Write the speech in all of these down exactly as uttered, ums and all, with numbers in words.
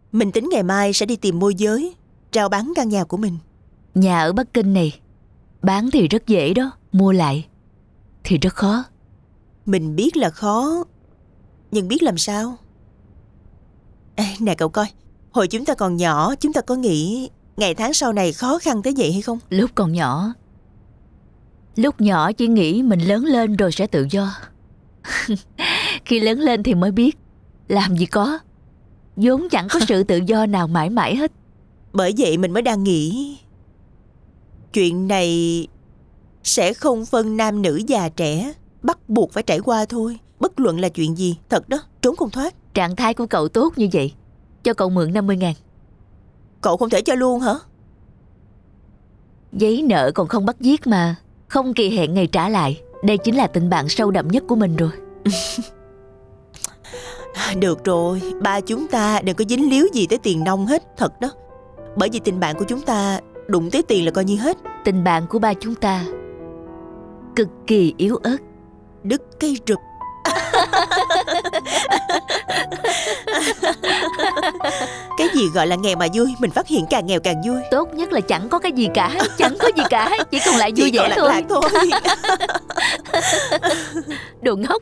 Mình tính ngày mai sẽ đi tìm môi giới rao bán căn nhà của mình. Nhà ở Bắc Kinh này bán thì rất dễ đó, mua lại thì rất khó. Mình biết là khó, nhưng biết làm sao. Ê, nè cậu coi, hồi chúng ta còn nhỏ, chúng ta có nghĩ ngày tháng sau này khó khăn tới vậy hay không? Lúc còn nhỏ, lúc nhỏ chỉ nghĩ mình lớn lên rồi sẽ tự do. Khi lớn lên thì mới biết, làm gì có, vốn chẳng có sự tự do nào mãi mãi hết. Bởi vậy mình mới đang nghĩ chuyện này sẽ không phân nam nữ già trẻ, bắt buộc phải trải qua thôi. Bất luận là chuyện gì, thật đó, trốn không thoát. Trạng thái của cậu tốt như vậy, cho cậu mượn năm mươi ngàn. Cậu không thể cho luôn hả? Giấy nợ còn không bắt viết mà, không kỳ hẹn ngày trả lại. Đây chính là tình bạn sâu đậm nhất của mình rồi. Được rồi, ba chúng ta đừng có dính líu gì tới tiền nong hết, thật đó. Bởi vì tình bạn của chúng ta đụng tới tiền là coi như hết. Tình bạn của ba chúng ta cực kỳ yếu ớt. Đứt cây rụp. Cái gì gọi là nghèo mà vui, mình phát hiện càng nghèo càng vui. Tốt nhất là chẳng có cái gì cả, chẳng có gì cả, chỉ còn lại vui vẻ thôi. thôi. Đồ ngốc.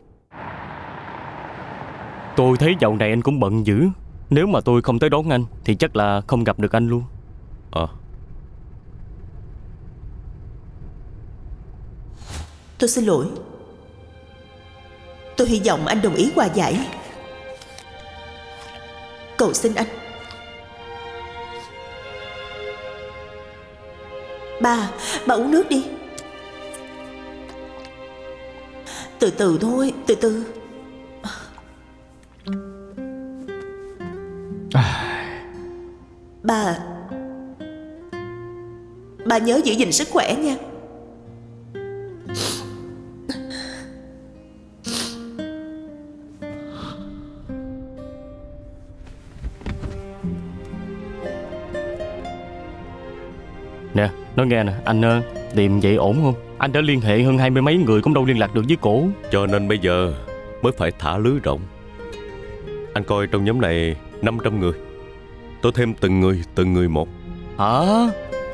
Tôi thấy dạo này anh cũng bận dữ. Nếu mà tôi không tới đón anh thì chắc là không gặp được anh luôn. Ờ à. Tôi xin lỗi. Tôi hy vọng anh đồng ý hòa giải. Cầu xin anh. Ba, ba uống nước đi. Từ từ thôi, từ từ. Ba Ba nhớ giữ gìn sức khỏe nha. Nè, nói nghe nè, anh uh, tìm vậy ổn không? Anh đã liên hệ hơn hai mươi mấy người cũng đâu liên lạc được với cổ. Cho nên bây giờ mới phải thả lưới rộng. Anh coi trong nhóm này năm trăm người, tôi thêm từng người, từng người một. Hả?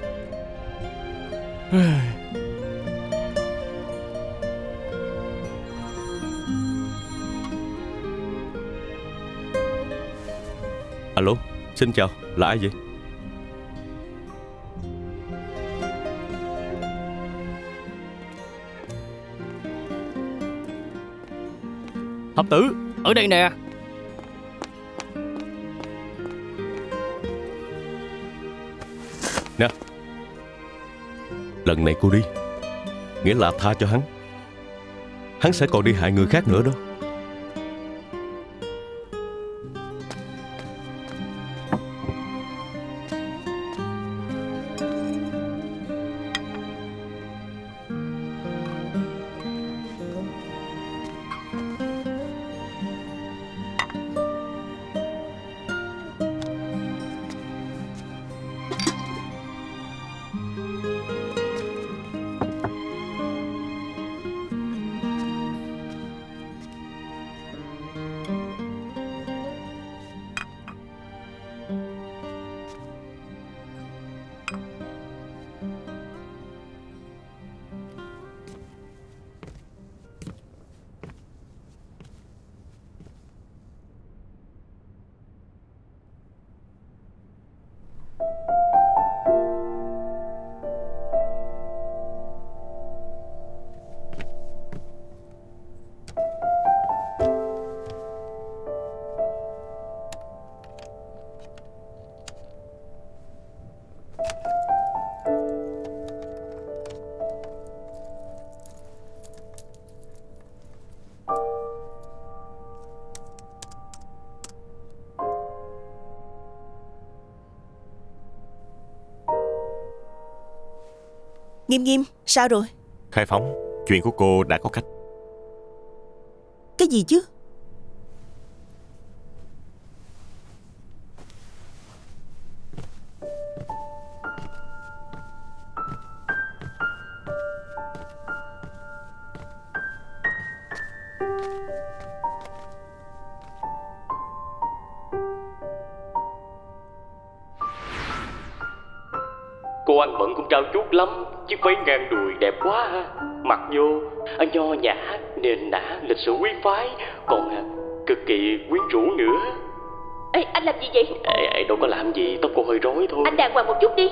Alo, xin chào, là ai vậy? Thập tử, ở đây nè. Nè, lần này cô đi, nghĩa là tha cho hắn. Hắn sẽ còn đi hại người khác nữa đó. Nghiêm Nghiêm, sao rồi? Khai phóng, chuyện của cô đã có cách. Cái gì chứ? Cô ăn bận cũng trao chuốt lắm. Chiếc váy ngang đùi đẹp quá ha. Mặc vô à, nho nhã, nền nã, lịch sự quý phái, còn à, cực kỳ quyến rũ nữa. Ê, anh làm gì vậy? Ê, ê, đâu có làm gì, tóc cô hơi rối thôi. Anh đàng hoàng một chút đi.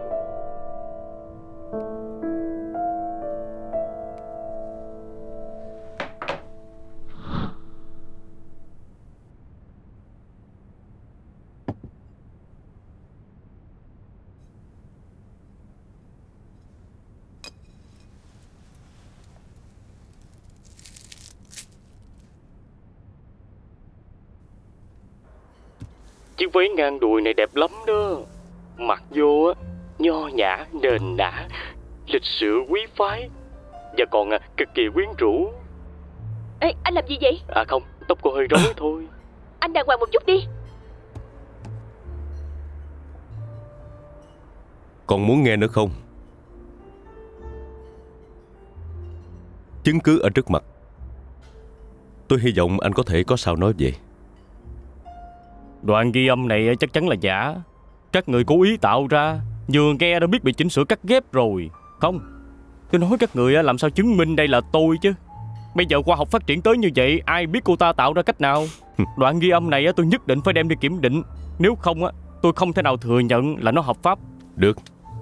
Chiếc váy ngang đùi này đẹp lắm đó. Mặc vô á, nho nhã, nền nã, lịch sự quý phái, và còn à, cực kỳ quyến rũ. Ê, anh làm gì vậy? À không, tóc cô hơi rối thôi. Anh đàng hoàng một chút đi. Còn muốn nghe nữa không? Chứng cứ ở trước mặt. Tôi hy vọng anh có thể có sao nói vậy. Đoạn ghi âm này chắc chắn là giả. Các người cố ý tạo ra, vừa nghe đã biết bị chỉnh sửa cắt ghép rồi. Không, tôi nói các người làm sao chứng minh đây là tôi chứ. Bây giờ khoa học phát triển tới như vậy, ai biết cô ta tạo ra cách nào. Đoạn ghi âm này tôi nhất định phải đem đi kiểm định. Nếu không tôi không thể nào thừa nhận là nó hợp pháp. Được.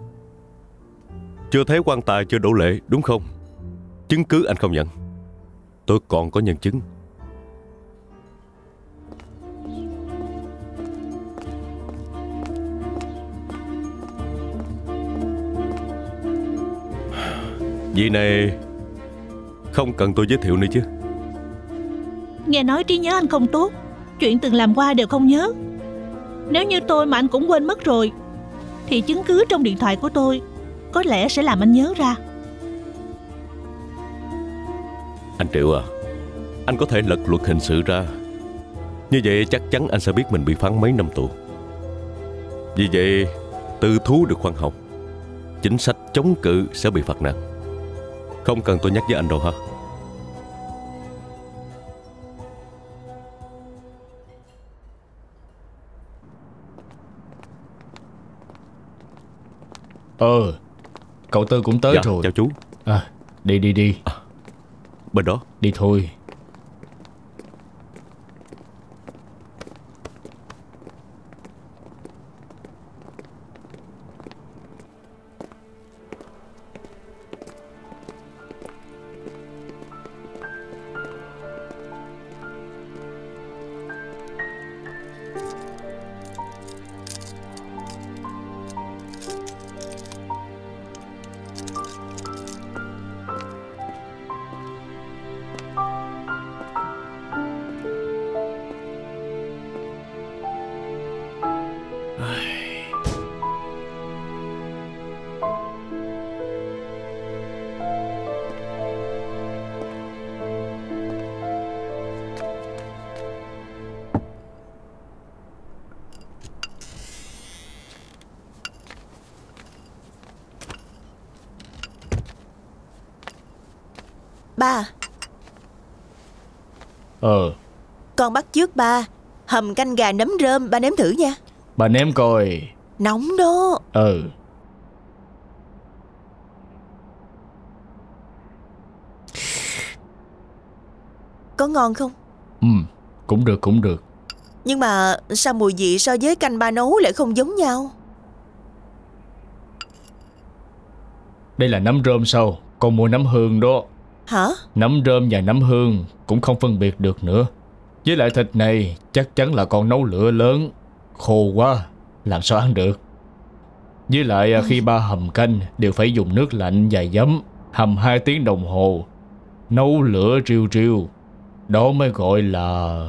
Chưa thấy quan tài chưa đổ lệ, đúng không? Chứng cứ anh không nhận. Tôi còn có nhân chứng. Vị này không cần tôi giới thiệu nữa chứ? Nghe nói trí nhớ anh không tốt, chuyện từng làm qua đều không nhớ. Nếu như tôi mà anh cũng quên mất rồi, thì chứng cứ trong điện thoại của tôi có lẽ sẽ làm anh nhớ ra. Anh Triệu à, anh có thể lật luật hình sự ra. Như vậy chắc chắn anh sẽ biết mình bị phán mấy năm tù. Vì vậy tư thú được khoan hồng, chính sách chống cự sẽ bị phạt nặng. Không cần tôi nhắc với anh đâu hả? Ờ, cậu Tư cũng tới dạ, rồi. chào chú. À, đi đi đi. À, bên đó. Đi thôi. Ba. Ờ. Con bắt chước ba hầm canh gà nấm rơm, ba nếm thử nha. Bà nếm coi. Nóng đó. Ừ. Có ngon không? Ừ, cũng được cũng được. Nhưng mà sao mùi vị so với canh ba nấu lại không giống nhau? Đây là nấm rơm sao? Con mua nấm hương đó. Hả? Nấm rơm và nấm hương cũng không phân biệt được nữa. Với lại thịt này chắc chắn là con nấu lửa lớn, khô quá, làm sao ăn được. Với lại khi ba hầm canh đều phải dùng nước lạnh và giấm, hầm hai tiếng đồng hồ, nấu lửa riu riu. Đó mới gọi là...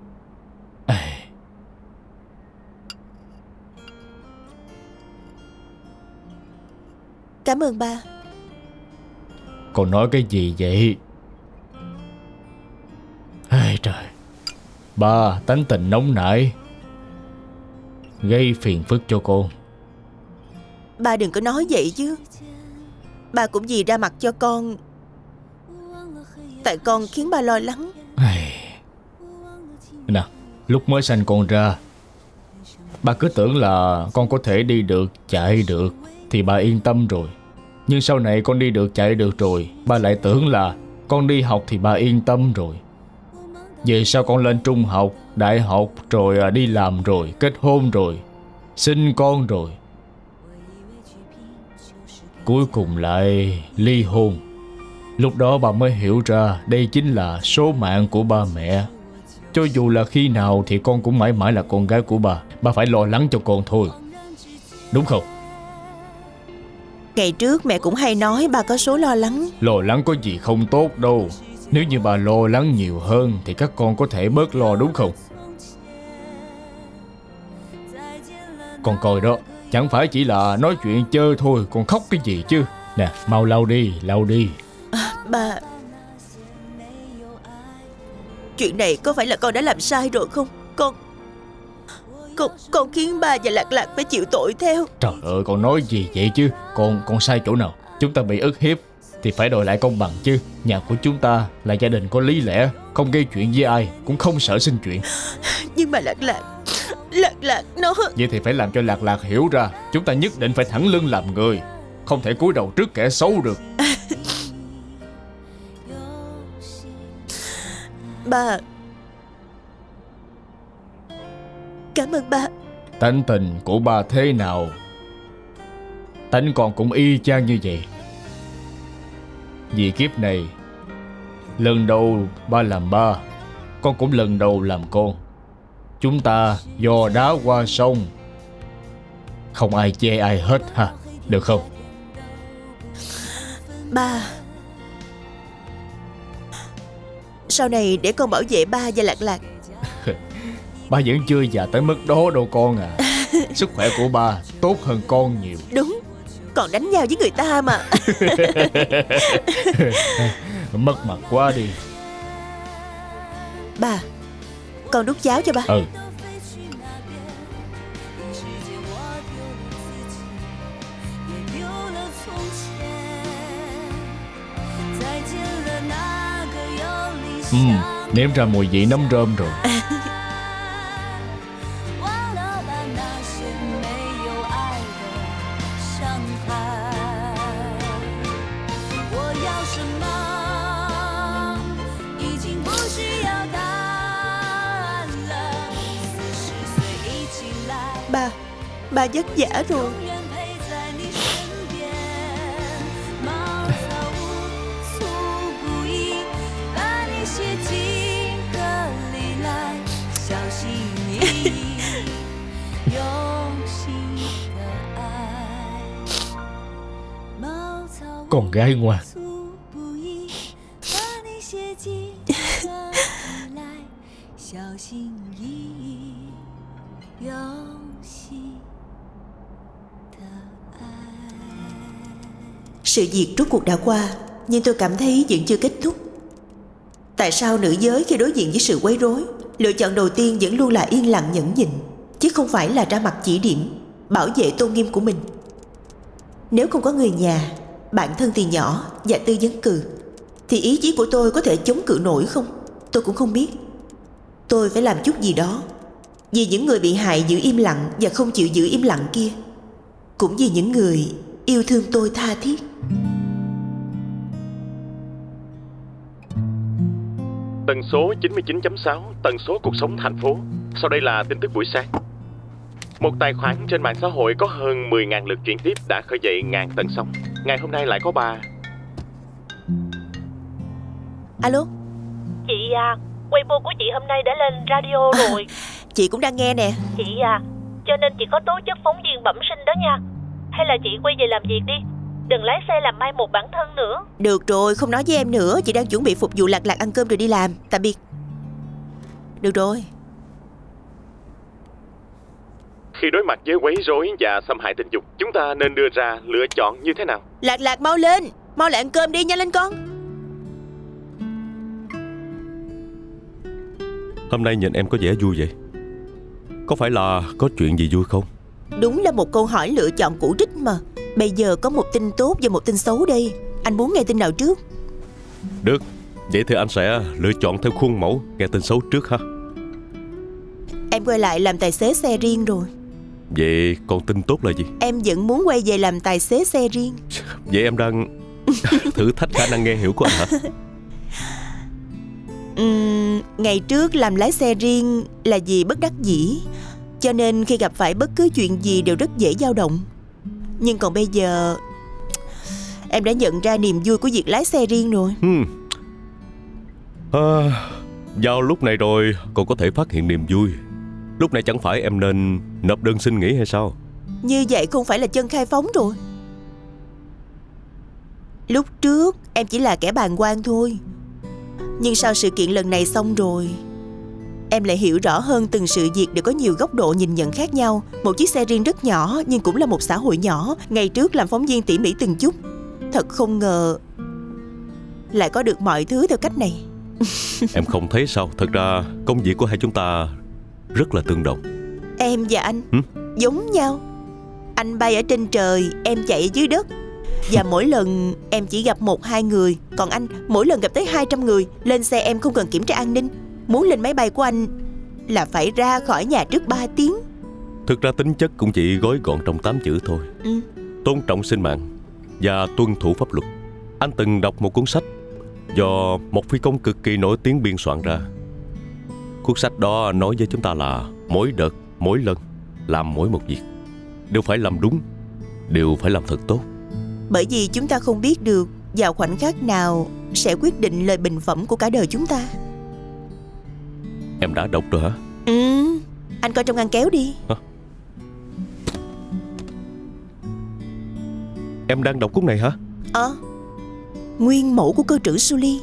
Cảm ơn ba. Con nói cái gì vậy? Ây trời, ba tánh tình nóng nảy, gây phiền phức cho con. Ba đừng có nói vậy chứ. Ba cũng vì ra mặt cho con, tại con khiến ba lo lắng. Nè, lúc mới sanh con ra, ba cứ tưởng là con có thể đi được, chạy được, thì ba yên tâm rồi. Nhưng sau này con đi được chạy được rồi, ba lại tưởng là con đi học thì ba yên tâm rồi. Về sau con lên trung học, đại học, rồi đi làm rồi, kết hôn rồi, sinh con rồi, cuối cùng lại ly hôn. Lúc đó ba mới hiểu ra đây chính là số mạng của ba mẹ. Cho dù là khi nào thì con cũng mãi mãi là con gái của ba. Ba phải lo lắng cho con thôi, đúng không? Ngày trước mẹ cũng hay nói ba có số lo lắng. Lo lắng có gì không tốt đâu. Nếu như bà lo lắng nhiều hơn thì các con có thể bớt lo, đúng không? Con coi đó, chẳng phải chỉ là nói chuyện chơi thôi, con khóc cái gì chứ. Nè, mau lau đi, lau đi. À, ba, chuyện này có phải là con đã làm sai rồi không? Con Con, con khiến ba và Lạc Lạc phải chịu tội theo. Trời ơi, con nói gì vậy chứ? Con, con sai chỗ nào? Chúng ta bị ức hiếp thì phải đòi lại công bằng chứ. Nhà của chúng ta là gia đình có lý lẽ, không gây chuyện với ai, cũng không sợ sinh chuyện. Nhưng mà Lạc Lạc Lạc Lạc nó... Vậy thì phải làm cho Lạc Lạc hiểu ra chúng ta nhất định phải thẳng lưng làm người, không thể cúi đầu trước kẻ xấu được. Ba, cảm ơn ba. Tánh tình của ba thế nào, tánh con cũng y chang như vậy. Vì kiếp này, lần đầu ba làm ba, con cũng lần đầu làm con. Chúng ta dò đá qua sông, không ai chê ai hết ha, được không? Ba, sau này để con bảo vệ ba và Lạc Lạc. Ba vẫn chưa già tới mức đó đâu con à. Sức khỏe của ba tốt hơn con nhiều. Đúng, còn đánh nhau với người ta mà. Mất mặt quá đi. Ba, con đút cháo cho ba. Ừ. Ừ, nếm ra mùi vị nấm rơm rồi. Ba, ba vất vả rồi. Con gái ngoan. Sự việc rốt cuộc đã qua, nhưng tôi cảm thấy vẫn chưa kết thúc. Tại sao nữ giới khi đối diện với sự quấy rối, lựa chọn đầu tiên vẫn luôn là yên lặng nhẫn nhịn, chứ không phải là ra mặt chỉ điểm, bảo vệ tôn nghiêm của mình? Nếu không có người nhà, bạn thân từ nhỏ và tư vấn cừ, thì ý chí của tôi có thể chống cự nổi không? Tôi cũng không biết. Tôi phải làm chút gì đó, vì những người bị hại giữ im lặng và không chịu giữ im lặng kia, cũng vì những người yêu thương tôi tha thiết. Tần số chín mươi chín chấm sáu, tần số cuộc sống thành phố. Sau đây là tin tức buổi sáng. Một tài khoản trên mạng xã hội có hơn mười nghìn lượt chuyển tiếp đã khơi dậy ngàn tần sóng. Ngày hôm nay lại có ba. Alo. Chị à, Weibo của chị hôm nay đã lên radio rồi. À, chị cũng đang nghe nè. Chị à, cho nên chị có tố chất phóng viên bẩm sinh đó nha. Hay là chị quay về làm việc đi, đừng lái xe làm mai một bản thân nữa. Được rồi, không nói với em nữa. Chị đang chuẩn bị phục vụ Lạc Lạc ăn cơm rồi đi làm. Tạm biệt. Được rồi. Khi đối mặt với quấy rối và xâm hại tình dục, chúng ta nên đưa ra lựa chọn như thế nào? Lạc Lạc mau lên, mau lại ăn cơm đi, nhanh lên con. Hôm nay nhìn em có vẻ vui vậy. Có phải là có chuyện gì vui không? Đúng là một câu hỏi lựa chọn cũ rích mà. Bây giờ có một tin tốt và một tin xấu đây. Anh muốn nghe tin nào trước? Được, vậy thì anh sẽ lựa chọn theo khuôn mẫu, nghe tin xấu trước ha. Em quay lại làm tài xế xe riêng rồi. Vậy còn tin tốt là gì? Em vẫn muốn quay về làm tài xế xe riêng. Vậy em đang thử thách khả năng nghe hiểu của anh hả? uhm, Ngày trước làm lái xe riêng là vì bất đắc dĩ, cho nên khi gặp phải bất cứ chuyện gì đều rất dễ dao động. Nhưng còn bây giờ em đã nhận ra niềm vui của việc lái xe riêng rồi. hmm. à, Vào lúc này rồi còn có thể phát hiện niềm vui. Lúc này chẳng phải em nên nộp đơn xin nghỉ hay sao? Như vậy không phải là chân khai phóng rồi. Lúc trước em chỉ là kẻ bàng quan thôi, nhưng sau sự kiện lần này xong rồi, em lại hiểu rõ hơn từng sự việc đều có nhiều góc độ nhìn nhận khác nhau. Một chiếc xe riêng rất nhỏ nhưng cũng là một xã hội nhỏ. Ngày trước làm phóng viên tỉ mỉ từng chút, thật không ngờ lại có được mọi thứ theo cách này. Em không thấy sao? Thật ra công việc của hai chúng ta rất là tương đồng. Em và anh Hử? giống nhau. Anh bay ở trên trời, em chạy ở dưới đất. Và mỗi lần em chỉ gặp một hai người, còn anh mỗi lần gặp tới hai trăm người. Lên xe em không cần kiểm tra an ninh. Muốn lên máy bay của anh là phải ra khỏi nhà trước ba tiếng. Thực ra tính chất cũng chỉ gói gọn trong tám chữ thôi. ừ. Tôn trọng sinh mạng và tuân thủ pháp luật. Anh từng đọc một cuốn sách do một phi công cực kỳ nổi tiếng biên soạn ra. Cuốn sách đó nói với chúng ta là mỗi đợt, mỗi lần làm mỗi một việc đều phải làm đúng, đều phải làm thật tốt. Bởi vì chúng ta không biết được vào khoảnh khắc nào sẽ quyết định lời bình phẩm của cả đời chúng ta. Em đã đọc rồi hả? Ừ, anh coi trong ngăn kéo đi. Hả? Em đang đọc cuốn này hả? Ờ, Nguyên mẫu của cơ trưởng Sully.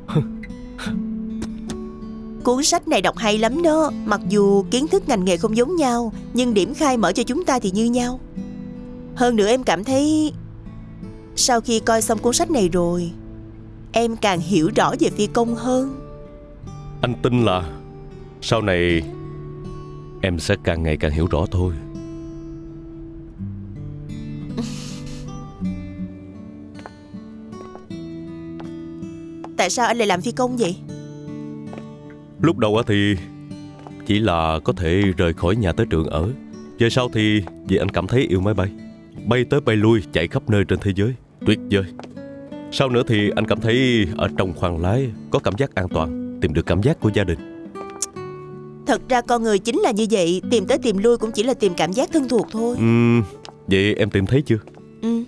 Cuốn sách này đọc hay lắm đó. Mặc dù kiến thức ngành nghề không giống nhau, nhưng điểm khai mở cho chúng ta thì như nhau. Hơn nữa em cảm thấy sau khi coi xong cuốn sách này rồi, em càng hiểu rõ về phi công hơn. Anh tin là sau này em sẽ càng ngày càng hiểu rõ thôi. Tại sao anh lại làm phi công vậy? Lúc đầu thì chỉ là có thể rời khỏi nhà tới trường ở. Về sau thì vì anh cảm thấy yêu máy bay, bay tới bay lui, chạy khắp nơi trên thế giới, tuyệt vời. Sau nữa thì anh cảm thấy ở trong khoang lái có cảm giác an toàn, tìm được cảm giác của gia đình. Thật ra con người chính là như vậy, tìm tới tìm lui cũng chỉ là tìm cảm giác thân thuộc thôi. uhm, Vậy em tìm thấy chưa? Ừ.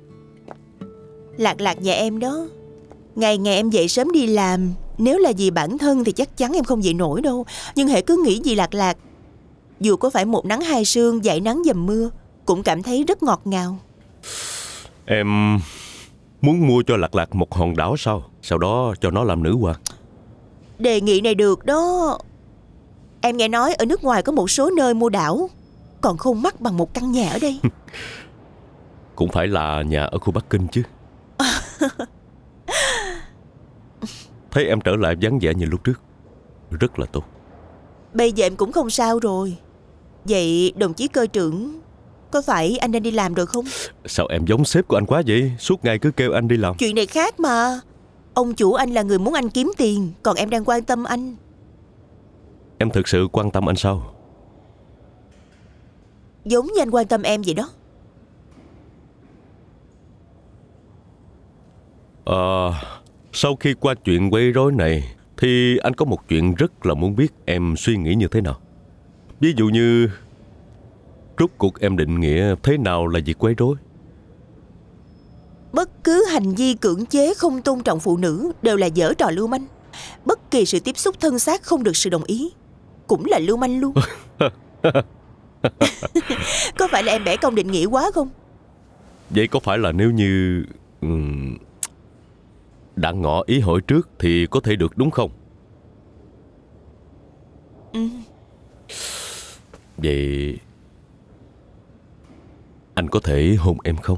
Lạc Lạc nhà em đó. Ngày ngày em dậy sớm đi làm, nếu là vì bản thân thì chắc chắn em không dậy nổi đâu. Nhưng hễ cứ nghĩ gì Lạc Lạc, dù có phải một nắng hai sương, dậy nắng dầm mưa, cũng cảm thấy rất ngọt ngào. Em muốn mua cho Lạc Lạc một hòn đảo sao? Sau đó cho nó làm nữ hoàng. Đề nghị này được đó. Em nghe nói ở nước ngoài có một số nơi mua đảo còn không mắc bằng một căn nhà ở đây. Cũng phải là nhà ở khu Bắc Kinh chứ. Thấy em trở lại vắng vẻ như lúc trước, rất là tốt. Bây giờ em cũng không sao rồi. Vậy đồng chí cơ trưởng, có phải anh đang đi làm rồi không? Sao em giống sếp của anh quá vậy? Suốt ngày cứ kêu anh đi làm. Chuyện này khác mà. Ông chủ anh là người muốn anh kiếm tiền, còn em đang quan tâm anh. Em thực sự quan tâm anh sao? Giống như anh quan tâm em vậy đó. Ờ... Sau khi qua chuyện quấy rối này thì anh có một chuyện rất là muốn biết em suy nghĩ như thế nào. Ví dụ như rốt cuộc em định nghĩa thế nào là việc quấy rối? Bất cứ hành vi cưỡng chế không tôn trọng phụ nữ đều là giở trò lưu manh. Bất kỳ sự tiếp xúc thân xác không được sự đồng ý cũng là lưu manh luôn. Có phải là em bẻ cong định nghĩa quá không? Vậy có phải là nếu như um, đã ngỏ ý hỏi trước thì có thể được đúng không? Ừ. Vậy anh có thể hôn em không?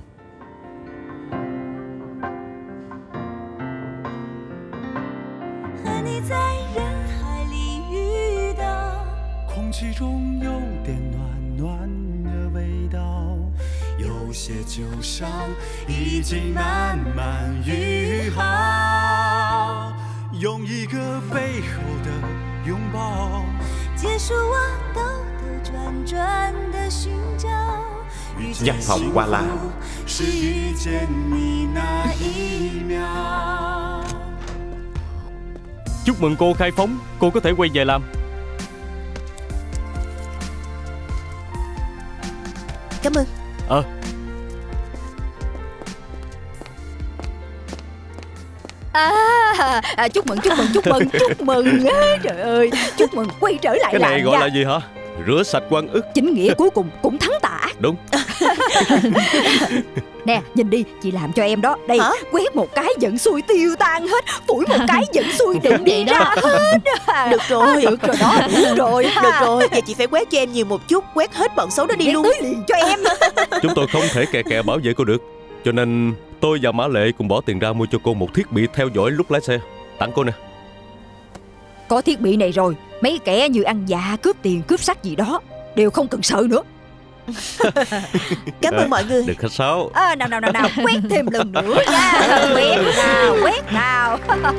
Văn phòng Hoa La. Chúc mừng cô khai phóng, cô có thể quay về làm. Cảm ơn. Ờ À, à chúc mừng chúc mừng chúc mừng chúc mừng á, trời ơi, chúc mừng quay trở lại Cái này làm gọi nha. là gì hả? Rửa sạch oan ức. Chính nghĩa cuối cùng cũng thắng tả. Đúng. Nè, nhìn đi, chị làm cho em đó. Đây, Hả? quét một cái giận xui tiêu tan hết, phủi một cái giận xui đừng đi ra hết. Được rồi. Được rồi đó, đúng rồi ha. Được rồi, giờ chị phải quét cho em nhiều một chút. Quét hết bọn xấu đó đi Quét luôn. tới liền cho em. Chúng tôi không thể kè kè bảo vệ cô được, cho nên tôi và Mã Lệ cùng bỏ tiền ra mua cho cô một thiết bị theo dõi lúc lái xe. Tặng cô nè. Có thiết bị này rồi, mấy kẻ như ăn dạ, cướp tiền, cướp sách gì đó đều không cần sợ nữa. Cảm ơn mọi người. Đừng khách sáo. À, nào nào nào nào, quét thêm lần nữa nha. Quét nào, quét nào.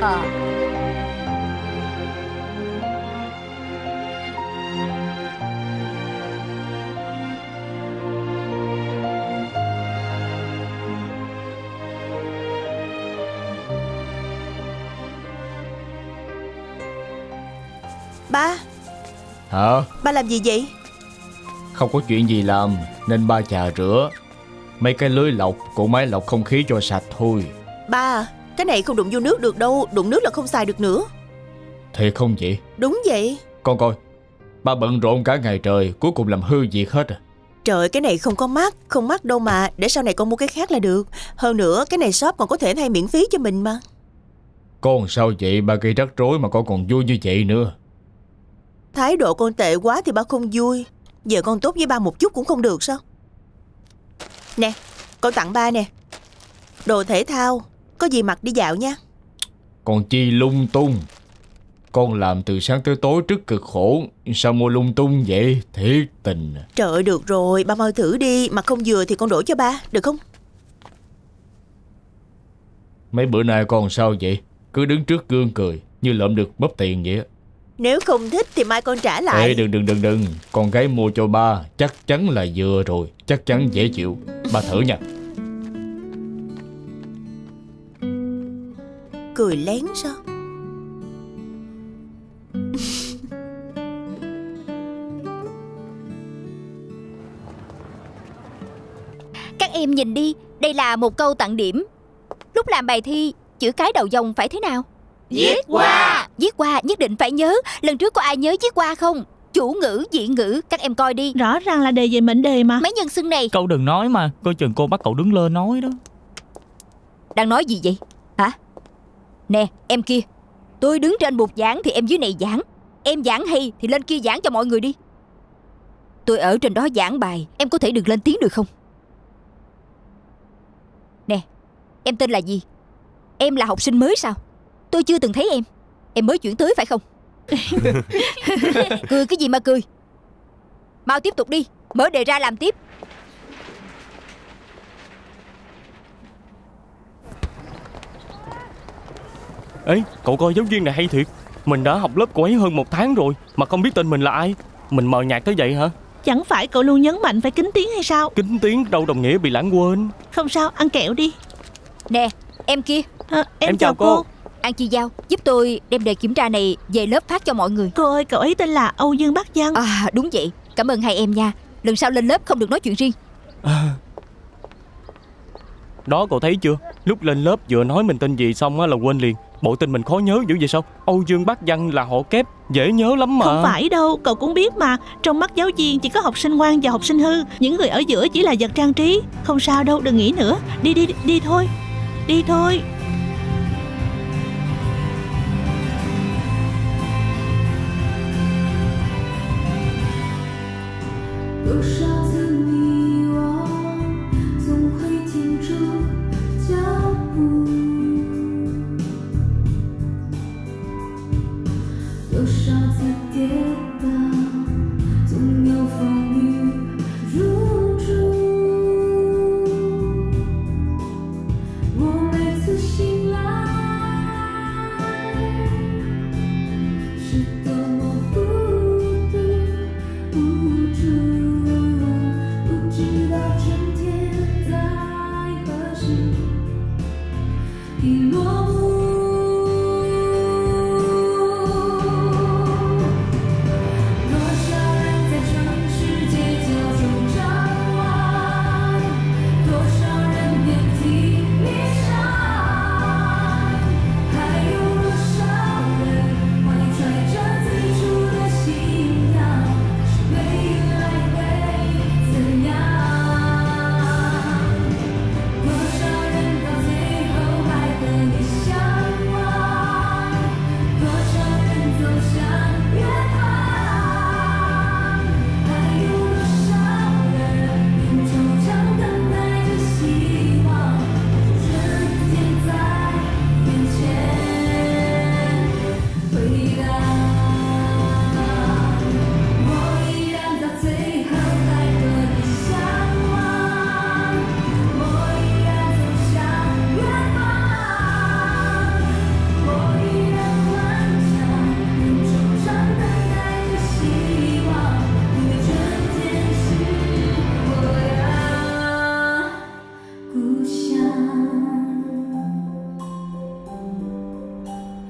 Ba, Hả? ba làm gì vậy? Không có chuyện gì làm nên ba chà rửa mấy cái lưới lọc, cỗ máy lọc không khí cho sạch thôi. Ba, cái này không đụng vô nước được đâu. Đụng nước là không xài được nữa. Thiệt không vậy? Đúng vậy. Con coi, ba bận rộn cả ngày trời, cuối cùng làm hư việc hết à. Trời, cái này không có mắc. Không mắc đâu mà. Để sau này con mua cái khác là được. Hơn nữa, cái này shop còn có thể thay miễn phí cho mình mà. Con sao vậy? Ba gây rắc rối mà con còn vui như vậy nữa. Thái độ con tệ quá thì ba không vui. Giờ con tốt với ba một chút cũng không được sao? Nè, con tặng ba nè. Đồ thể thao. Có gì mặc đi dạo nha. Còn chi lung tung. Con làm từ sáng tới tối rất cực khổ, sao mua lung tung vậy? Thiệt tình. Trời ơi, được rồi, ba mau thử đi. Mà không vừa thì con đổi cho ba, được không? Mấy bữa nay con sao vậy? Cứ đứng trước gương cười như lượm được bóp tiền vậy á. Nếu không thích thì mai con trả lại. Ê, đừng đừng đừng đừng. Con gái mua cho ba chắc chắn là vừa rồi, chắc chắn dễ chịu. Ba thử nha. Cười lén sao? Các em nhìn đi, đây là một câu tặng điểm. Lúc làm bài thi, chữ cái đầu dòng phải thế nào? Viết qua. Viết qua nhất định phải nhớ. Lần trước có ai nhớ viết qua không? Chủ ngữ, dị ngữ, các em coi đi. Rõ ràng là đề về mệnh đề mà. Mấy nhân xưng này. Cậu đừng nói mà, coi chừng cô bắt cậu đứng lên nói đó. Đang nói gì vậy? Hả? Nè, em kia, tôi đứng trên bục giảng thì em dưới này giảng. Em giảng hay thì lên kia giảng cho mọi người đi. Tôi ở trên đó giảng bài, em có thể đừng lên tiếng được không? Nè, em tên là gì? Em là học sinh mới sao? Tôi chưa từng thấy em. Em mới chuyển tới phải không? Cười cái gì mà cười? Mau tiếp tục đi, mở đề ra làm tiếp. Ê, cậu coi giáo viên này hay thiệt. Mình đã học lớp cô ấy hơn một tháng rồi mà không biết tên mình là ai. Mình mờ nhạt tới vậy hả? Chẳng phải cậu luôn nhấn mạnh phải kính tiếng hay sao? Kính tiếng đâu đồng nghĩa bị lãng quên. Không sao, ăn kẹo đi. Nè, em kia. À, em, Em chào chào cô. cô. An Chi Giao, giúp tôi đem đề kiểm tra này về lớp phát cho mọi người. Cô ơi, cậu ấy tên là Âu Dương Bắc Văn. À đúng vậy, cảm ơn hai em nha. Lần sau lên lớp không được nói chuyện riêng. À, đó cậu thấy chưa? Lúc lên lớp vừa nói mình tên gì xong á là quên liền. Bộ tên mình khó nhớ dữ vậy sao? Âu Dương Bắc Văn là họ kép, dễ nhớ lắm mà. Không phải đâu, cậu cũng biết mà. Trong mắt giáo viên chỉ có học sinh ngoan và học sinh hư. Những người ở giữa chỉ là vật trang trí. Không sao đâu, đừng nghĩ nữa. Đi đi đi, đi thôi. Đi thôi.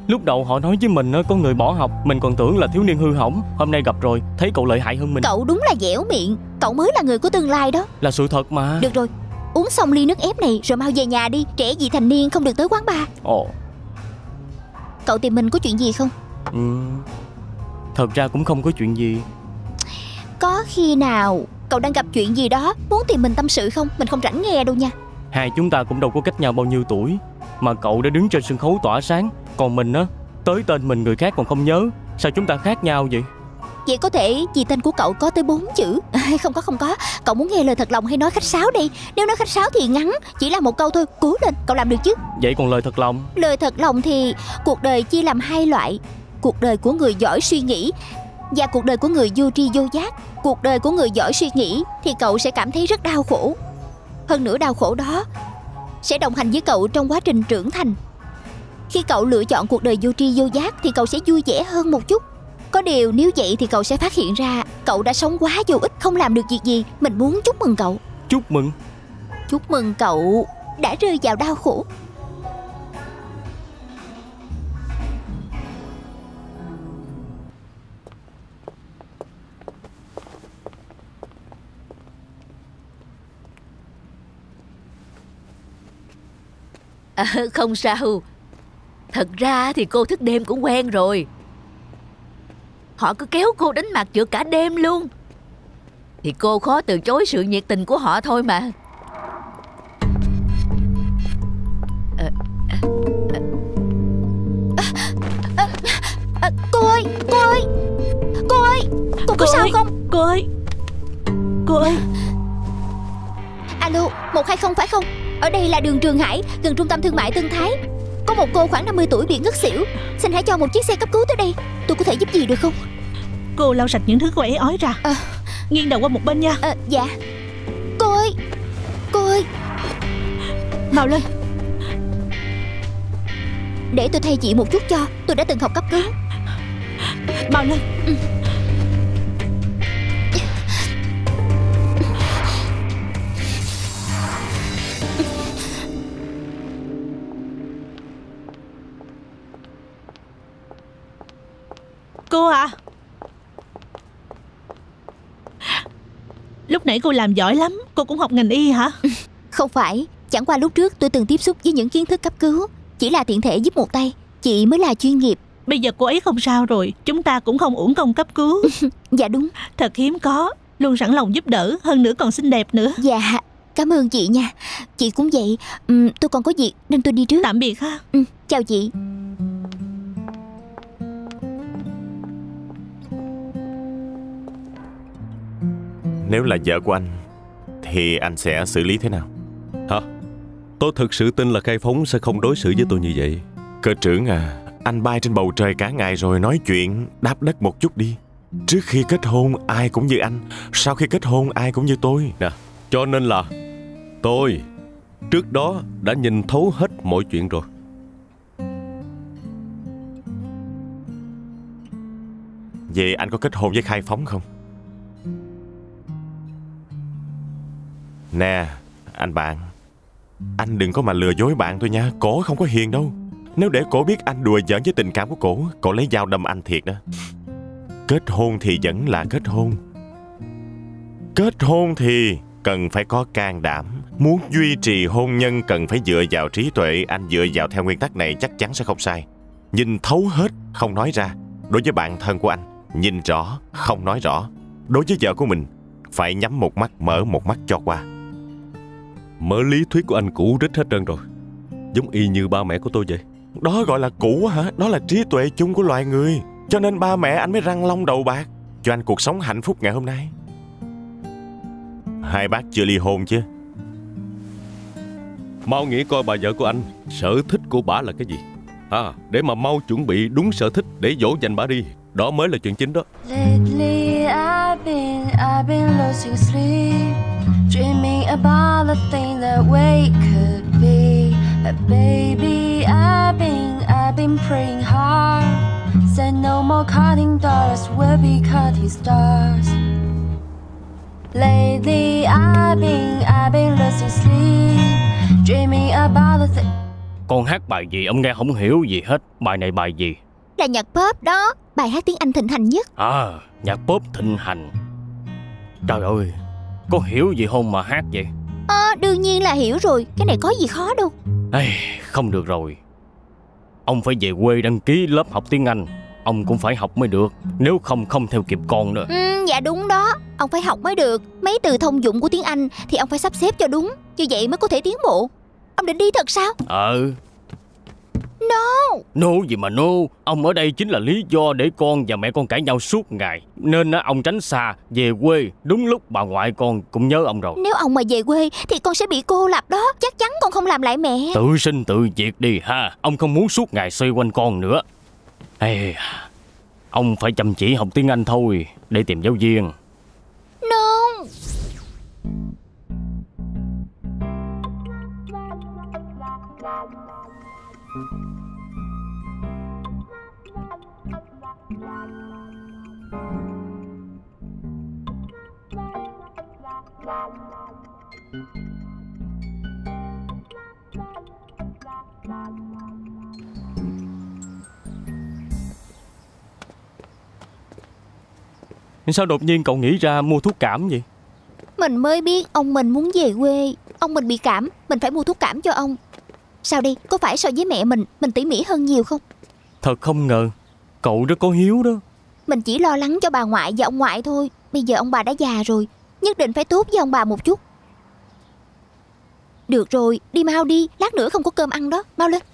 Lúc đầu họ nói với mình á, có người bỏ học, mình còn tưởng là thiếu niên hư hỏng. Hôm nay gặp rồi, thấy cậu lợi hại hơn mình. Cậu đúng là dẻo miệng. Cậu mới là người của tương lai đó. Là sự thật mà. Được rồi, uống xong ly nước ép này rồi mau về nhà đi. Trẻ vị thành niên không được tới quán bar. Ồ. Cậu tìm mình có chuyện gì không? Ừ, thật ra cũng không có chuyện gì. Có khi nào cậu đang gặp chuyện gì đó muốn tìm mình tâm sự không? Mình không rảnh nghe đâu nha. Hai chúng ta cũng đâu có cách nhau bao nhiêu tuổi, mà cậu đã đứng trên sân khấu tỏa sáng, còn mình á, tới tên mình người khác còn không nhớ. Sao chúng ta khác nhau vậy? Vậy có thể vì tên của cậu có tới bốn chữ. Không có không có. Cậu muốn nghe lời thật lòng hay nói khách sáo đây? Nếu nói khách sáo thì ngắn, chỉ là một câu thôi. Cố lên, cậu làm được chứ? Vậy còn lời thật lòng? Lời thật lòng thì cuộc đời chia làm hai loại. Cuộc đời của người giỏi suy nghĩ và cuộc đời của người vô tri vô giác. Cuộc đời của người giỏi suy nghĩ thì cậu sẽ cảm thấy rất đau khổ. Hơn nữa đau khổ đó sẽ đồng hành với cậu trong quá trình trưởng thành. Khi cậu lựa chọn cuộc đời vô tri vô giác thì cậu sẽ vui vẻ hơn một chút. Có điều nếu vậy thì cậu sẽ phát hiện ra cậu đã sống quá vô ích, không làm được việc gì. Mình muốn chúc mừng cậu. Chúc mừng? Chúc mừng cậu đã rơi vào đau khổ. À, không sao. Thật ra thì cô thức đêm cũng quen rồi. Họ cứ kéo cô đánh mặt giữa cả đêm luôn, thì cô khó từ chối sự nhiệt tình của họ thôi mà. à, à, à, à, à, Cô ơi, cô ơi, cô ơi, cô, cô có sao ơi, không? Cô ơi, cô ơi. Alo, một hai không phải không? Ở đây là đường Trường Hải, gần trung tâm thương mại Tân Thái. Có một cô khoảng năm mươi tuổi bị ngất xỉu. Xin hãy cho một chiếc xe cấp cứu tới đây. Tôi có thể giúp gì được không? Cô lau sạch những thứ cô ấy ói ra. à, Nghiêng đầu qua một bên nha. à, Dạ. Cô ơi, cô ơi, mau lên. để tôi thay chị một chút cho. Tôi đã từng học cấp cứu. Mau lên. ừ. Cô à, lúc nãy cô làm giỏi lắm. Cô cũng học ngành y hả? Không phải, chẳng qua lúc trước tôi từng tiếp xúc với những kiến thức cấp cứu. Chỉ là tiện thể giúp một tay. Chị mới là chuyên nghiệp. Bây giờ cô ấy không sao rồi, chúng ta cũng không uổng công cấp cứu. Dạ đúng. Thật hiếm có, luôn sẵn lòng giúp đỡ, hơn nữa còn xinh đẹp nữa. Dạ, cảm ơn chị nha. Chị cũng vậy. ừ, Tôi còn có việc nên tôi đi trước. Tạm biệt ha. ừ, Chào chị. Nếu là vợ của anh thì anh sẽ xử lý thế nào? Hả? Tôi thực sự tin là Khai Phóng sẽ không đối xử với tôi như vậy. Cơ trưởng à, anh bay trên bầu trời cả ngày rồi, nói chuyện đáp đất một chút đi. Trước khi kết hôn ai cũng như anh, sau khi kết hôn ai cũng như tôi. Nè, cho nên là tôi trước đó đã nhìn thấu hết mọi chuyện rồi. Vậy anh có kết hôn với Khai Phóng không? Nè, anh bạn, anh đừng có mà lừa dối bạn tôi nha. Cổ không có hiền đâu. Nếu để cổ biết anh đùa giỡn với tình cảm của cổ, cổ lấy dao đâm anh thiệt đó. Kết hôn thì vẫn là kết hôn. Kết hôn thì cần phải có can đảm. Muốn duy trì hôn nhân cần phải dựa vào trí tuệ. Anh dựa vào theo nguyên tắc này chắc chắn sẽ không sai. Nhìn thấu hết, không nói ra. Đối với bạn thân của anh, nhìn rõ, không nói rõ. Đối với vợ của mình, phải nhắm một mắt, mở một mắt cho qua. Mở lý thuyết của anh cũ rích hết trơn rồi. Giống y như ba mẹ của tôi vậy. Đó gọi là cũ hả? Đó là trí tuệ chung của loài người. Cho nên ba mẹ anh mới răng long đầu bạc, cho anh cuộc sống hạnh phúc ngày hôm nay. Hai bác chưa ly hôn chứ? Mau nghĩ coi bà vợ của anh, sở thích của bả là cái gì. À, để mà mau chuẩn bị đúng sở thích để dỗ dành bả đi. Đó mới là chuyện chính đó. Lately I've been, I've been losing sleep, dreaming about the thing that we could be. But baby, I've been, I've been praying hard. Said no more cutting dollars, we'll be cutting stars. Lately I've been, I've been losing sleep, dreaming about the thing. Con hát bài gì ông nghe không hiểu gì hết. Bài này bài gì? Là nhạc pop đó, bài hát tiếng Anh thịnh hành nhất. À, nhạc pop thịnh hành. Trời ơi, có hiểu gì không mà hát vậy? À, đương nhiên là hiểu rồi. Cái này có gì khó đâu. Ê, không được rồi. Ông phải về quê đăng ký lớp học tiếng Anh. Ông cũng phải học mới được. Nếu không không theo kịp con nữa. Ừ, dạ đúng đó. Ông phải học mới được. Mấy từ thông dụng của tiếng Anh thì ông phải sắp xếp cho đúng. Như vậy mới có thể tiến bộ. Ông định đi thật sao? Ờ. No. No gì mà no. Ông ở đây chính là lý do để con và mẹ con cãi nhau suốt ngày. Nên ông tránh xa, về quê. Đúng lúc bà ngoại con cũng nhớ ông rồi. Nếu ông mà về quê thì con sẽ bị cô lập đó. Chắc chắn con không làm lại mẹ. Tự sinh tự diệt đi ha. Ông không muốn suốt ngày xoay quanh con nữa. Ê, ông phải chăm chỉ học tiếng Anh thôi. Để tìm giáo viên. No. Sao đột nhiên cậu nghĩ ra mua thuốc cảm vậy? Mình mới biết ông mình muốn về quê. Ông mình bị cảm, mình phải mua thuốc cảm cho ông. Sao đi, có phải so với mẹ mình Mình tỉ mỉ hơn nhiều không? Thật không ngờ, cậu rất có hiếu đó. Mình chỉ lo lắng cho bà ngoại và ông ngoại thôi. Bây giờ ông bà đã già rồi, nhất định phải tốt với ông bà một chút. Được rồi, đi mau đi, lát nữa không có cơm ăn đó. Mau lên.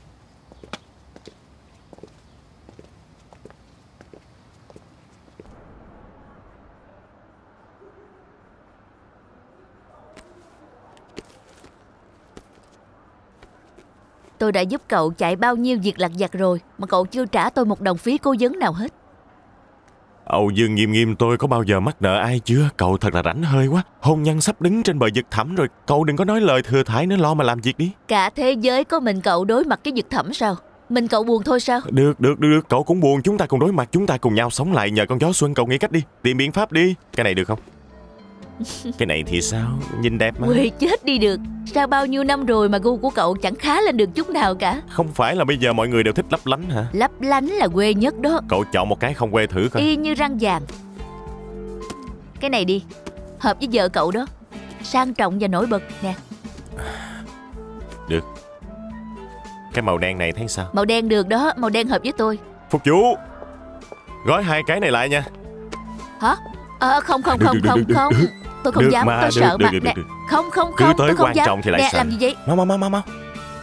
Tôi đã giúp cậu chạy bao nhiêu việc lặt vặt rồi mà cậu chưa trả tôi một đồng phí cố vấn nào hết. Âu Dương Nghiêm Nghiêm, tôi có bao giờ mắc nợ ai chưa? Cậu thật là rảnh hơi quá. Hôn nhân sắp đứng trên bờ vực thẳm rồi. Cậu đừng có nói lời thừa thãi nữa, lo mà làm việc đi. Cả thế giới có mình cậu đối mặt cái vực thẳm sao? Mình cậu buồn thôi sao? Được, được, được, được. Cậu cũng buồn. Chúng ta cùng đối mặt. Chúng ta cùng nhau sống lại nhờ con gió xuân. Cậu nghĩ cách đi. Tìm biện pháp đi. Cái này được không? Cái này thì sao? Nhìn đẹp mà. Quê chết đi được. Sao bao nhiêu năm rồi mà gu của cậu chẳng khá lên được chút nào cả? Không phải là bây giờ mọi người đều thích lấp lánh hả? Lấp lánh là quê nhất đó. Cậu chọn một cái không quê thử coi. Y như răng vàng. Cái này đi. Hợp với vợ cậu đó. Sang trọng và nổi bật nè. Được. Cái màu đen này thấy sao? Màu đen được đó. Màu đen hợp với tôi. Phục vụ. Gói hai cái này lại nha. Hả? À, không không được, không được, không được, được, không được. Tôi không được dám. Mà, tôi được, sợ được, mặt được, nè. được. Không không Cứ không. tới Tôi không quan dám. trọng thì lại nè, sợ. làm gì vậy? Mau mau mau mau mau.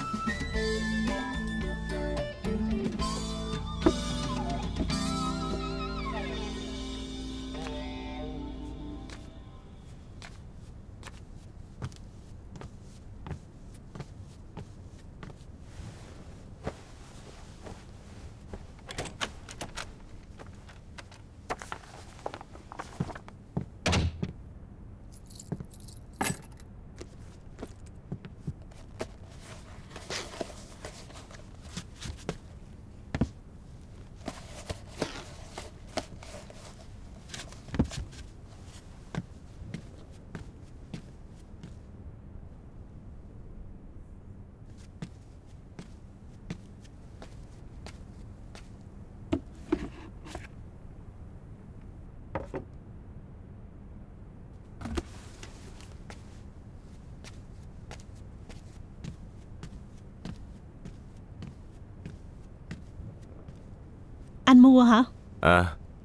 Anh mua hả? À.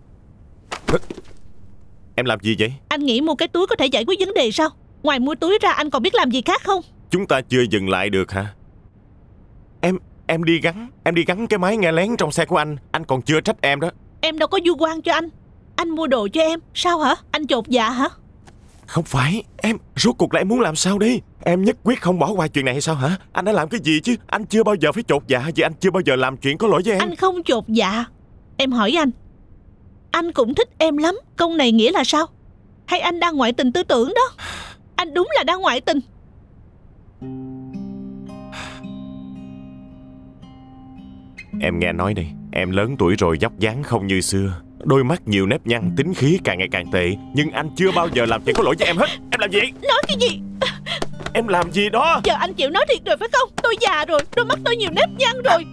Em làm gì vậy? Anh nghĩ mua cái túi có thể giải quyết vấn đề sao? Ngoài mua túi ra anh còn biết làm gì khác không? Chúng ta chưa dừng lại được hả? Em em đi gắn Em đi gắn cái máy nghe lén trong xe của anh. Anh còn chưa trách em đó. Em đâu có vu oan cho anh. Anh mua đồ cho em. Sao hả? Anh chột dạ hả? Không phải. Em rốt cuộc là em muốn làm sao đi? Em nhất quyết không bỏ qua chuyện này hay sao hả? Anh đã làm cái gì chứ? Anh chưa bao giờ phải chột dạ. Vì anh chưa bao giờ làm chuyện có lỗi với em. Anh không chột dạ. Em hỏi anh, anh cũng thích em lắm. Câu này nghĩa là sao? Hay anh đang ngoại tình tư tưởng đó? Anh đúng là đang ngoại tình. Em nghe nói đi. Em lớn tuổi rồi, vóc dáng không như xưa, đôi mắt nhiều nếp nhăn, tính khí càng ngày càng tệ. Nhưng anh chưa bao giờ làm chuyện có lỗi với em hết. Em làm gì? Nói cái gì? Em làm gì đó? Giờ anh chịu nói thiệt rồi phải không? Tôi già rồi, đôi mắt tôi nhiều nếp nhăn rồi.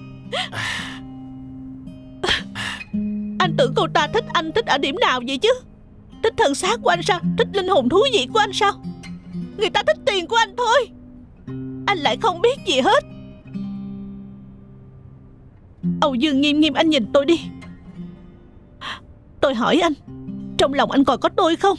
Anh tưởng cô ta thích anh thích ở điểm nào vậy chứ? Thích thân xác của anh sao? Thích linh hồn thú vị của anh sao? Người ta thích tiền của anh thôi. Anh lại không biết gì hết. Âu Dương Nghiêm Nghiêm, anh nhìn tôi đi. Tôi hỏi anh, trong lòng anh còn có tôi không?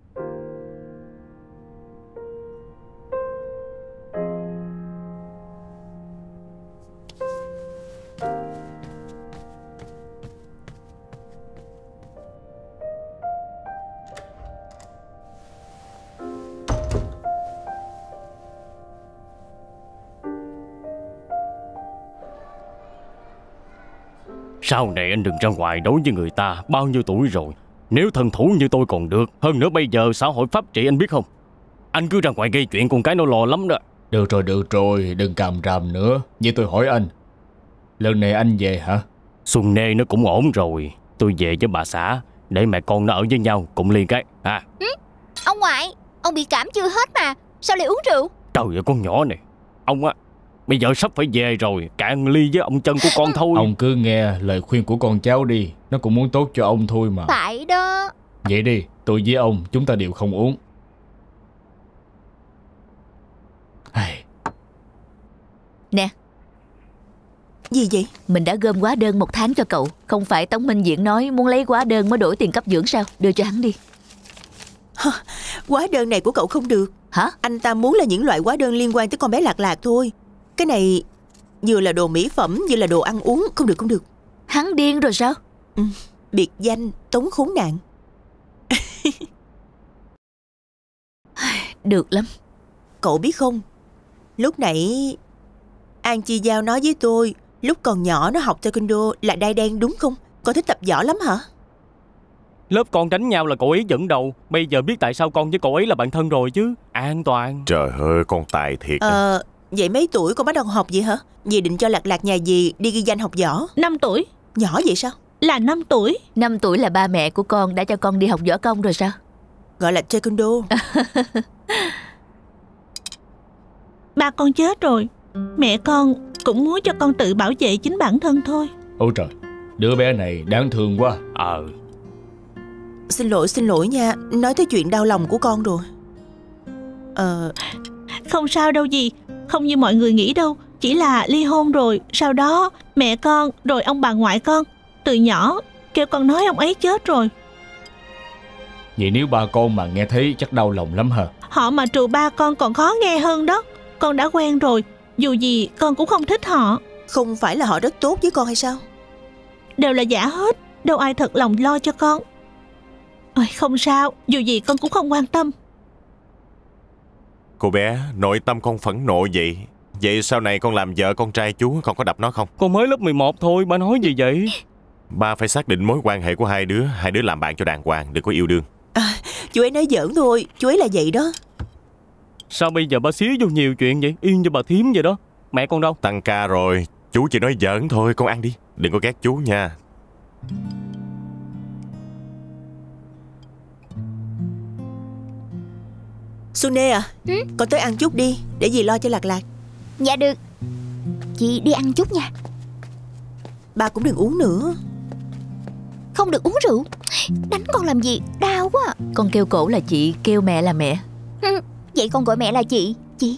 Sau này anh đừng ra ngoài đối với người ta. Bao nhiêu tuổi rồi, nếu thần thủ như tôi còn được. Hơn nữa bây giờ xã hội pháp trị anh biết không? Anh cứ ra ngoài gây chuyện con cái nó lo lắm đó. Được rồi, được rồi, đừng càm ràm nữa. Vậy tôi hỏi anh, lần này anh về hả? Xuân Nê nó cũng ổn rồi. Tôi về với bà xã, để mẹ con nó ở với nhau cùng liên cái à. Ừ, ông ngoại, ông bị cảm chưa hết mà, sao lại uống rượu? Trời ơi con nhỏ này. Ông á, bây giờ sắp phải về rồi, cạn ly với ông chân của con thôi. Ông cứ nghe lời khuyên của con cháu đi, nó cũng muốn tốt cho ông thôi mà. Phải đó. Vậy đi, tôi với ông chúng ta đều không uống. Ai... Nè. Gì vậy? Mình đã gom hóa đơn một tháng cho cậu. Không phải Tống Minh Diễn nói muốn lấy hóa đơn mới đổi tiền cấp dưỡng sao? Đưa cho hắn đi. Hả? Hóa đơn này của cậu không được. Hả? Anh ta muốn là những loại hóa đơn liên quan tới con bé Lạc Lạc thôi. Cái này vừa là đồ mỹ phẩm vừa là đồ ăn uống. Không được, không được. Hắn điên rồi sao? Ừ, biệt danh Tống Khốn Nạn. Được lắm. Cậu biết không, lúc nãy An Chi Giao nói với tôi, lúc còn nhỏ nó học taekwondo là đai đen đúng không? Con thích tập võ lắm hả? Lớp con đánh nhau là cậu ấy dẫn đầu. Bây giờ biết tại sao con với cậu ấy là bạn thân rồi chứ. An toàn. Trời ơi, con tài thiệt. Ờ, vậy mấy tuổi con bắt đầu học vậy hả? Dì định cho Lạc Lạc nhà dì đi ghi danh học võ. Năm tuổi. Nhỏ vậy sao? Là năm tuổi. Năm tuổi là ba mẹ của con đã cho con đi học võ công rồi sao? Gọi là taekwondo. Ba con chết rồi, mẹ con cũng muốn cho con tự bảo vệ chính bản thân thôi. Ôi trời, đứa bé này đáng thương quá. Ờ Xin lỗi, xin lỗi nha. Nói tới chuyện đau lòng của con rồi. Ờ Không sao đâu dì. Không như mọi người nghĩ đâu. Chỉ là ly hôn rồi, sau đó mẹ con rồi ông bà ngoại con từ nhỏ kêu con nói ông ấy chết rồi. Vậy nếu ba con mà nghe thấy chắc đau lòng lắm hả? Họ mà trù ba con còn khó nghe hơn đó. Con đã quen rồi. Dù gì con cũng không thích họ. Không phải là họ rất tốt với con hay sao? Đều là giả hết. Đâu ai thật lòng lo cho con. Ôi, không sao. Dù gì con cũng không quan tâm. Cô bé, nội tâm con phẫn nộ vậy. Vậy sau này con làm vợ con trai chú, con có đập nó không? Con mới lớp mười một thôi, ba nói gì vậy? Ba phải xác định mối quan hệ của hai đứa. Hai đứa làm bạn cho đàng hoàng, đừng có yêu đương. À, chú ấy nói giỡn thôi. Chú ấy là vậy đó. Sao bây giờ ba xía vô nhiều chuyện vậy? Yên như bà thím vậy đó. Mẹ con đâu? Tăng ca rồi. Chú chỉ nói giỡn thôi, con ăn đi. Đừng có ghét chú nha. Xuân Nê à, ừ? con tới ăn chút đi, để dì lo cho Lạc Lạc. Dạ được. Chị đi ăn chút nha. Ba cũng đừng uống nữa. Không được uống rượu. Đánh con làm gì, đau quá. Con kêu cổ là chị, kêu mẹ là mẹ. ừ, Vậy con gọi mẹ là chị. Chị.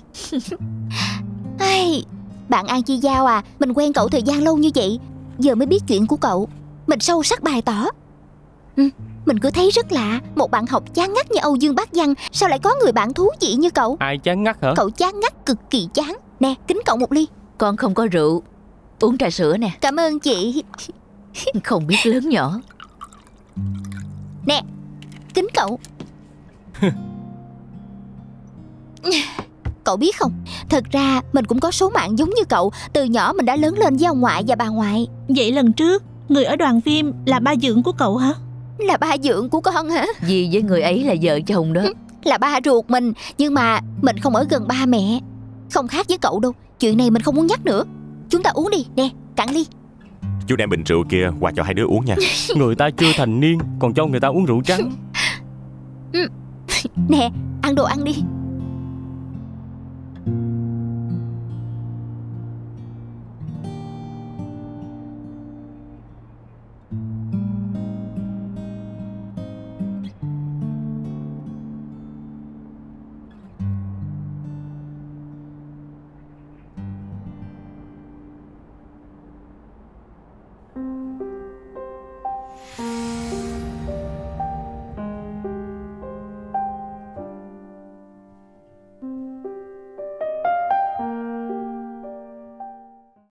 Ai, bạn An Chi Giao à, mình quen cậu thời gian lâu như vậy, giờ mới biết chuyện của cậu. Mình sâu sắc bày tỏ. ừ, Mình cứ thấy rất lạ. Một bạn học chán ngắt như Âu Dương Bác Văn, sao lại có người bạn thú vị như cậu? Ai chán ngắt hả? Cậu chán ngắt cực kỳ chán. Nè, kính cậu một ly. Con không có rượu. Uống trà sữa nè. Cảm ơn chị. Không biết lớn nhỏ. Nè, kính cậu. Cậu biết không, thật ra mình cũng có số mạng giống như cậu. Từ nhỏ mình đã lớn lên với ông ngoại và bà ngoại. Vậy lần trước người ở đoàn phim là ba dưỡng của cậu hả? Là ba dưỡng của con hả? Dì với người ấy là vợ chồng đó. Là ba ruột mình. Nhưng mà mình không ở gần ba mẹ. Không khác với cậu đâu. Chuyện này mình không muốn nhắc nữa. Chúng ta uống đi, nè, cạn ly. Chú đem bình rượu kia qua cho hai đứa uống nha. Người ta chưa thành niên còn cho người ta uống rượu trắng. Nè, ăn đồ ăn đi.